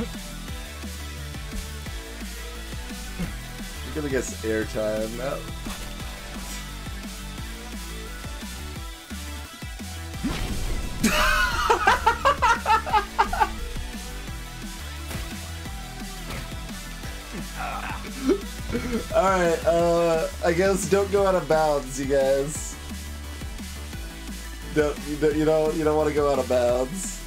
You're gonna get airtime now. Alright, I guess don't go out of bounds, you guys. You don't want to go out of bounds.